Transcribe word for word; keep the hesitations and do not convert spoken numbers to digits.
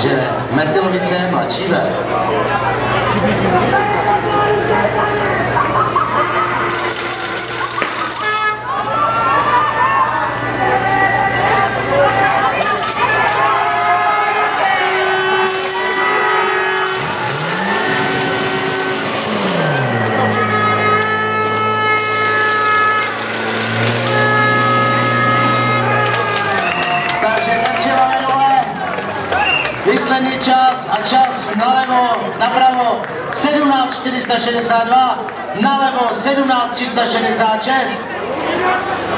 Takže Mertilovice, mladší V. Výsledný čas a čas nalevo, napravo sedmnáct čtyři sta šedesát dva, nalevo sedmnáct tři sta šedesát šest.